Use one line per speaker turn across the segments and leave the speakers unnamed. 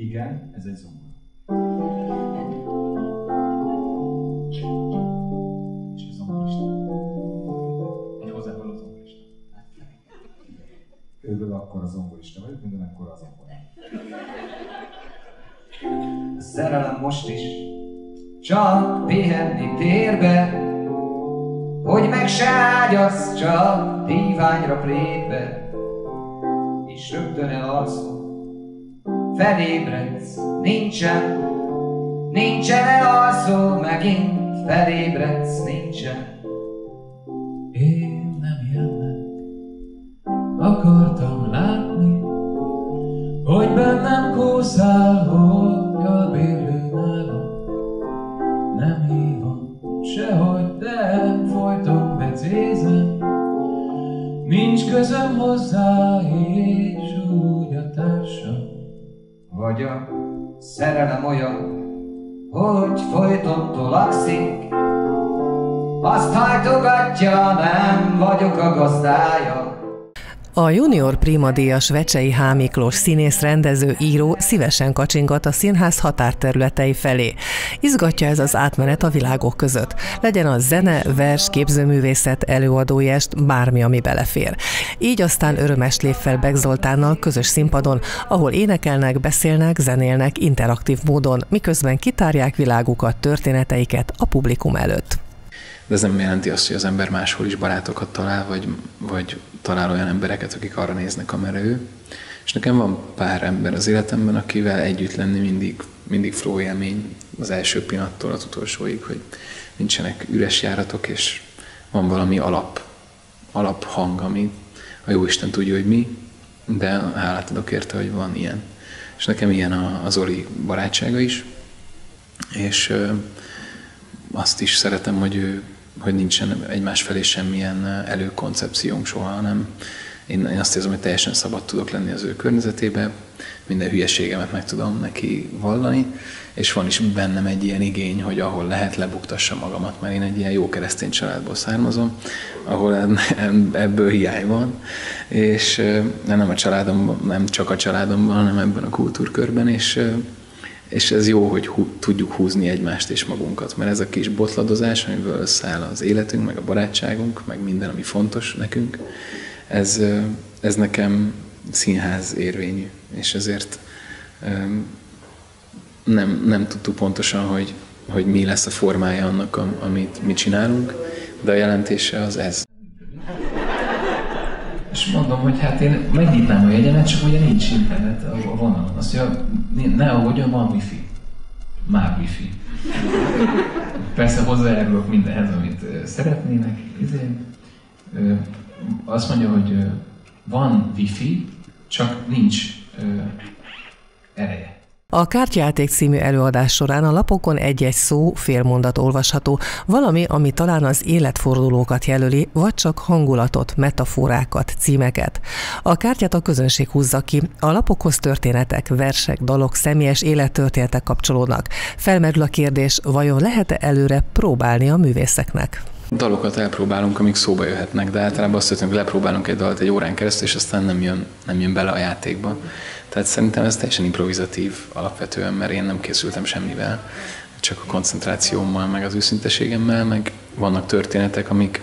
Igen, ez egy zongora. És egy zongorista. Egy hozzávaló zongorista. Körülbelül akkor a zongorista vagyok, mindenekkor az zongora. A szerelem most is csak pihenni térbe, hogy meg se ágyaz csak díványra plétbe, és rögtön elalszol. Felébredsz, nincsen elalszol, megint felébredsz, nincsen.
Én nem ilyennek akartam látni, hogy bennem kószál, hogy a bérlőnálom. Nem hívom sehogy, de folyton becézem, nincs közöm hozzá, és úgy a társam.
Vagy a szerelem olyan, hogy folyton tolakszik, azt hajtogatja, nem vagyok a gazdája.
A junior primadíjas Vecsei H. Miklós színész, rendező, író szívesen kacsingat a színház határterületei felé. Izgatja ez az átmenet a világok között. Legyen az zene, vers, képzőművészet, előadói est, bármi, ami belefér. Így aztán örömes lép fel Beck Zoltánnal közös színpadon, ahol énekelnek, beszélnek, zenélnek interaktív módon, miközben kitárják világukat, történeteiket a publikum előtt.
De ez nem jelenti azt, hogy az ember máshol is barátokat talál, vagy talál olyan embereket, akik arra néznek, amerre ő. És nekem van pár ember az életemben, akivel együtt lenni mindig flow élmény az első pillanattól az utolsóig, hogy nincsenek üres járatok, és van valami alaphang, ami a Jóisten tudja, hogy mi, de hálát adok érte, hogy van ilyen. És nekem ilyen a Zoli barátsága is, és azt is szeretem, hogy nincsen egymás felé semmilyen előkoncepciónk soha, hanem én azt érzem, hogy teljesen szabad tudok lenni az ő környezetében, minden hülyeségemet meg tudom neki vallani, és van is bennem egy ilyen igény, hogy ahol lehet, lebuktassam magamat, mert én egy ilyen jó keresztény családból származom, ahol ebből hiány van, és nem csak a családomban, hanem ebben a kultúrkörben, és ez jó, hogy tudjuk húzni egymást és magunkat, mert ez a kis botladozás, amiből összeáll az életünk, meg a barátságunk, meg minden, ami fontos nekünk, ez nekem színház érvényű, és ezért nem tudtuk pontosan, hogy mi lesz a formája annak, amit mi csinálunk, de a jelentése az ez.
És mondom, hogy hát én megnyitnám a jegyemet, csak ugye nincs internet a vonalon. Azt mondja, ne aggódjon, van wifi. Már wifi. Persze hozzájárulok mindenhez, amit szeretnének. Azt mondja, hogy van wifi, csak nincs ereje.
A Kártyajáték című előadás során a lapokon egy-egy szó, félmondat olvasható, valami, ami talán az életfordulókat jelöli, vagy csak hangulatot, metaforákat, címeket. A kártyát a közönség húzza ki, a lapokhoz történetek, versek, dalok, személyes élettörténetek kapcsolódnak. Felmerül a kérdés, vajon lehet-e előre próbálni a művészeknek?
Dalokat elpróbálunk, amik szóba jöhetnek, de általában azt történik, hogy lepróbálunk egy dalt egy órán keresztül, és aztán nem jön bele a játékba. Tehát szerintem ez teljesen improvizatív alapvetően, mert én nem készültem semmivel, csak a koncentrációmmal, meg az őszinteségemmel, meg vannak történetek, amik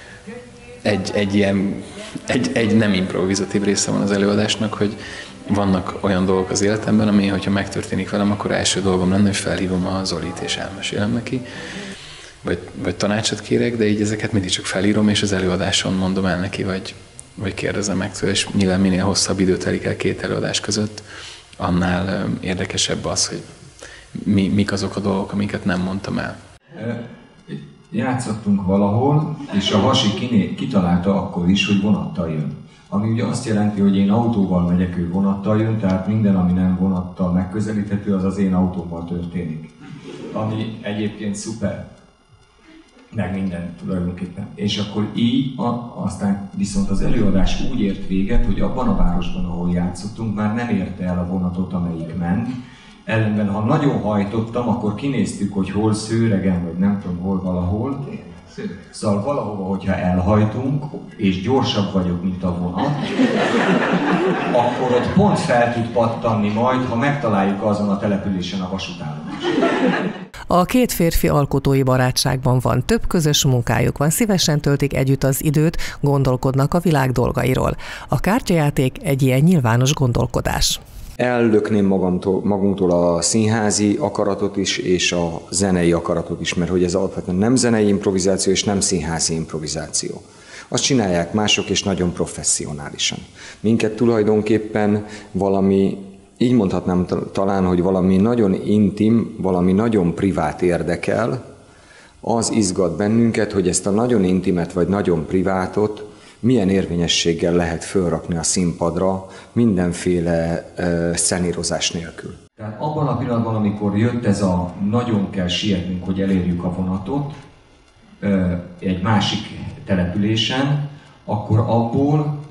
egy nem improvizatív része van az előadásnak, hogy vannak olyan dolgok az életemben, ami, hogyha megtörténik velem, akkor első dolgom lenne, hogy felhívom a Zolit és elmesélem neki, vagy tanácsot kérek, de így ezeket mindig csak felírom, és az előadáson mondom el neki, vagy kérdezem meg tőle, és nyilván minél hosszabb idő telik el két előadás között, annál érdekesebb az, hogy mik azok a dolgok, amiket nem mondtam el.
Játszottunk valahol, és a Hasi kitalálta akkor is, hogy vonattal jön. Ami ugye azt jelenti, hogy én autóval megyek, ő vonattal jön, tehát minden, ami nem vonattal megközelíthető, az az én autómmal történik. Ami egyébként szuper. Meg minden tulajdonképpen. És akkor így, aztán viszont az előadás úgy ért véget, hogy abban a városban, ahol játszottunk, már nem érte el a vonatot, amelyik ment. Ellenben, ha nagyon hajtottam, akkor kinéztük, hogy hol Szőregen, vagy nem tudom, hol valahol. Szóval valahova, hogyha elhajtunk, és gyorsabb vagyok, mint a vonat, akkor ott pont fel tud pattanni majd, ha megtaláljuk azon a településen a vasútállomást.
A két férfi alkotói barátságban van több közös munkájuk van, szívesen töltik együtt az időt, gondolkodnak a világ dolgairól. A kártyajáték egy ilyen nyilvános gondolkodás.
Ellökném magunktól a színházi akaratot is, és a zenei akaratot is, mert hogy ez alapvetően nem zenei improvizáció, és nem színházi improvizáció. Azt csinálják mások, és nagyon professzionálisan. Minket tulajdonképpen valami, így mondhatnám talán, hogy valami nagyon intim, valami nagyon privát érdekel, az izgat bennünket, hogy ezt a nagyon intimet vagy nagyon privátot milyen érvényességgel lehet fölrakni a színpadra mindenféle szenírozás nélkül.
Tehát abban a pillanatban, amikor jött ez a nagyon kell sietnünk, hogy elérjük a vonatot egy másik településen, akkor abból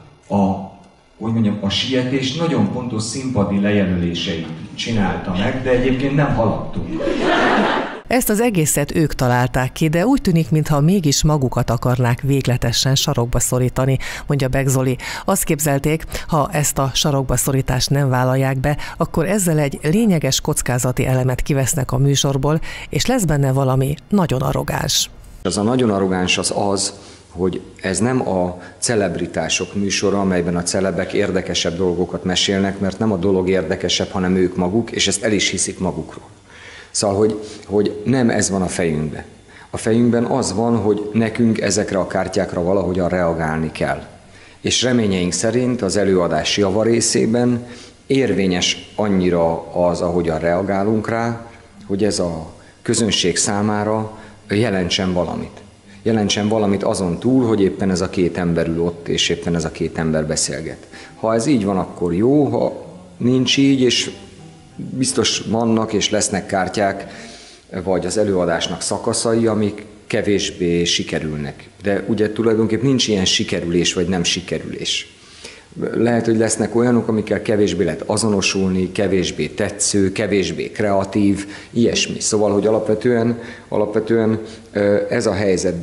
a sietés nagyon pontos színpadi lejelöléseit csinálta meg, de egyébként nem haladtunk.
Ezt az egészet ők találták ki, de úgy tűnik, mintha mégis magukat akarnák végletesen sarokba szorítani, mondja Beck Zoli. Azt képzelték, ha ezt a sarokba szorítást nem vállalják be, akkor ezzel egy lényeges kockázati elemet kivesznek a műsorból, és lesz benne valami nagyon arrogáns.
Az a nagyon arrogáns az, hogy ez nem a celebritások műsora, amelyben a celebek érdekesebb dolgokat mesélnek, mert nem a dolog érdekesebb, hanem ők maguk, és ezt el is hiszik magukról. Szóval, hogy nem ez van a fejünkben. A fejünkben az van, hogy nekünk ezekre a kártyákra valahogyan reagálni kell. És reményeink szerint az előadás javarészében érvényes annyira az, ahogyan reagálunk rá, hogy ez a közönség számára jelentsen valamit. Jelentsen valamit azon túl, hogy éppen ez a két ember ül ott, és éppen ez a két ember beszélget. Ha ez így van, akkor jó, ha nincs így, és biztos vannak és lesznek kártyák, vagy az előadásnak szakaszai, amik kevésbé sikerülnek. De ugye tulajdonképpen nincs ilyen sikerülés vagy nem sikerülés. Lehet, hogy lesznek olyanok, amikkel kevésbé lehet azonosulni, kevésbé tetsző, kevésbé kreatív, ilyesmi. Szóval, hogy alapvetően ez a helyzet,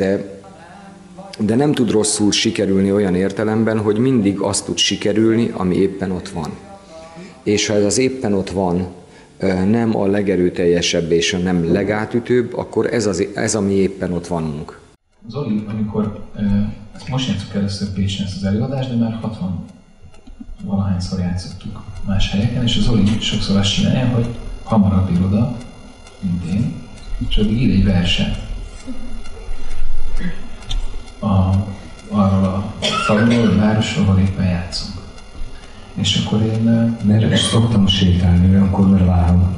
de nem tud rosszul sikerülni olyan értelemben, hogy mindig azt tud sikerülni, ami éppen ott van. És ha ez az éppen ott van, nem a legerőteljesebb és a nem legátütőbb, akkor ez ami éppen ott vanunk.
Zoli, amikor most játszunk először Pécsen ezt az előadást, de már 60 valahányszor játszottuk más helyeken, és a Zoli sokszor azt csinálja, hogy hamarabb ír oda, mint én, és addig ír egy verset arról a faluról, a városról, ahol éppen játszunk. És akkor én...
Mert szoktam sétálni, olyankor mert várom.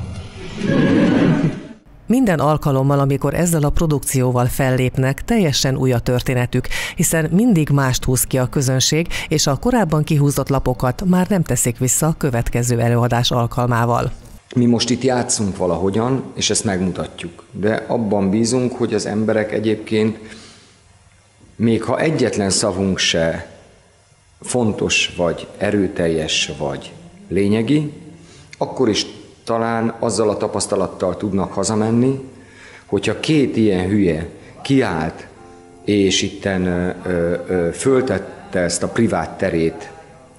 Minden alkalommal, amikor ezzel a produkcióval fellépnek, teljesen új a történetük, hiszen mindig mást húz ki a közönség, és a korábban kihúzott lapokat már nem teszik vissza a következő előadás alkalmával.
Mi most itt játszunk valahogyan, és ezt megmutatjuk. De abban bízunk, hogy az emberek egyébként, még ha egyetlen szavunk se fontos, vagy erőteljes, vagy lényegi, akkor is talán azzal a tapasztalattal tudnak hazamenni, hogyha két ilyen hülye kiállt, és itten föltette ezt a privát terét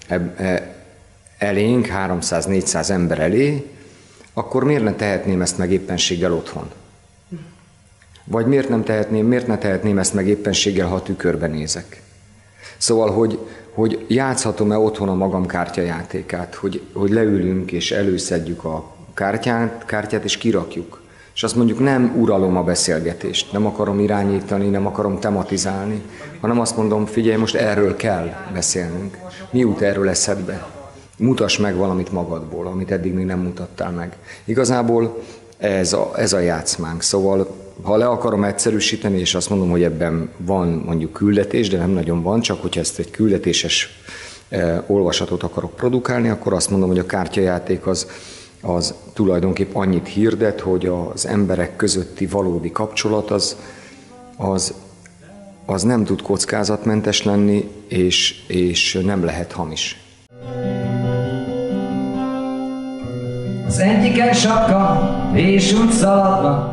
elénk, 300-400 ember elé, akkor miért ne tehetném ezt meg éppenséggel otthon? Vagy miért ne tehetném ezt meg éppenséggel, ha a tükörbe nézek? Szóval, hogy játszhatom-e otthon a magam kártyajátékát, hogy leülünk és előszedjük a kártyát és kirakjuk. És azt mondjuk, nem uralom a beszélgetést, nem akarom irányítani, nem akarom tematizálni, hanem azt mondom, figyelj, most erről kell beszélnünk. Mi jut erről eszedbe? Mutass meg valamit magadból, amit eddig még nem mutattál meg. Igazából ez a játszmánk. Szóval, ha le akarom egyszerűsíteni, és azt mondom, hogy ebben van mondjuk küldetés, de nem nagyon van, csak hogyha ezt egy küldetéses olvasatot akarok produkálni, akkor azt mondom, hogy a kártyajáték az tulajdonképp annyit hirdet, hogy az emberek közötti valódi kapcsolat az nem tud kockázatmentes lenni, és nem lehet hamis.
Az egyiken sapka, és úgy szaladva,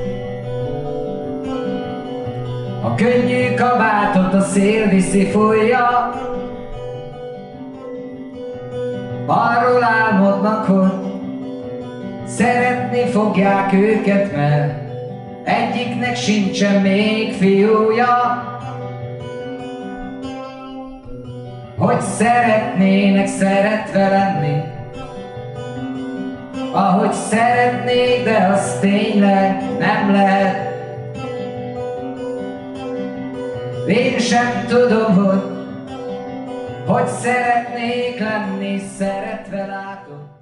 a könnyű kabátot a szél viszi fújja. arról álmodnak, hogy szeretni fogják őket, mert egyiknek sincsen még fiúja. Hogy szeretnének szeretve lenni, ahogy szeretnék, de az tényleg nem lehet. Én sem tudom, hogy szeretnék lenni szeretve, látom.